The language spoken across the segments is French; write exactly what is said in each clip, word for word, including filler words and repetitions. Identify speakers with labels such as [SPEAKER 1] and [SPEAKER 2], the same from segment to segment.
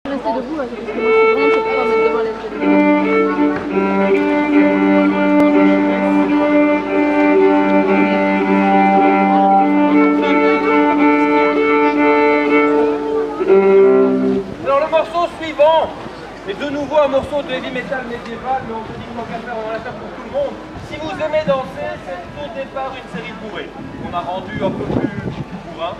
[SPEAKER 1] Restez debout là, parce que moi je suis vraiment je peux pas mettre devant les
[SPEAKER 2] Alors le morceau suivant est de nouveau un morceau de heavy metal médiéval, mais on se dit que tant qu'à faire, on va la faire pour tout le monde. Si vous aimez danser, c'est au départ une série de bourrées qu'on a rendu un peu plus bourrin.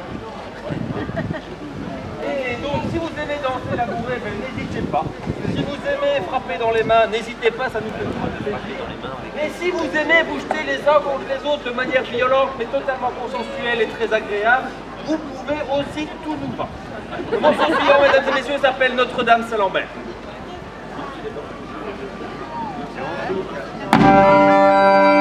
[SPEAKER 2] Et donc si vous aimez danser la bourrée, ben, n'hésitez pas. Si vous aimez frapper dans les mains, n'hésitez pas, ça nous fait plaisir. Et si vous aimez vous jeter les uns contre les autres de manière violente, mais totalement consensuelle et très agréable, vous pouvez aussi, tout nous va. Le morceau suivant, mesdames et messieurs, s'appelle Notre-Dame Lambert.
[SPEAKER 3] Thank you.